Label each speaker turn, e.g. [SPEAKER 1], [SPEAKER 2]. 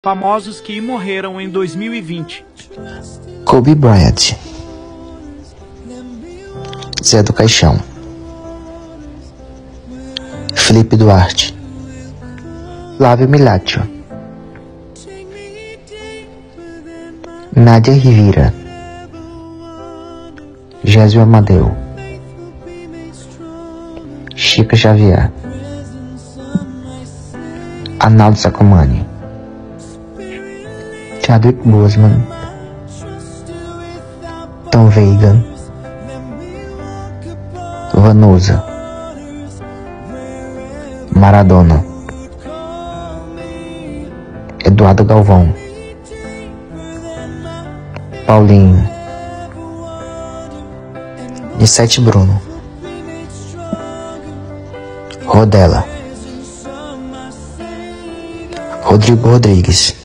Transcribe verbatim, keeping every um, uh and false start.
[SPEAKER 1] Famosos que morreram em dois mil e vinte.
[SPEAKER 2] Kobe Bryant, Zé do Caixão, Felipe Duarte, Flávio Milaccio, Nádia Rivera, Gésio Amadeu, Chico Xavier, Arnaldo Sacomani, Chadwick Boseman, Tom Veiga, Vanusa, Maradona, Eduardo Galvão, Paulinho, Nissete Bruno, Rodela, Rodrigo Rodrigues,